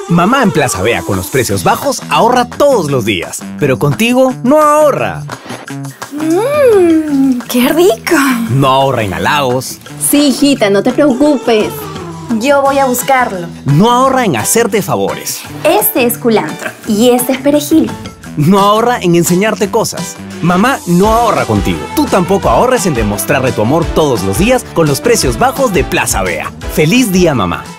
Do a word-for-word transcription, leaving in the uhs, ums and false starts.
Mamá en Plaza Vea con los precios bajos ahorra todos los días, pero contigo no ahorra. Mmm, ¡qué rico! No ahorra en halagos. Sí, hijita, no te preocupes. Yo voy a buscarlo. No ahorra en hacerte favores. Este es culantro y este es perejil. No ahorra en enseñarte cosas. Mamá no ahorra contigo. Tú tampoco ahorres en demostrarle tu amor todos los días con los precios bajos de Plaza Vea. ¡Feliz día, mamá!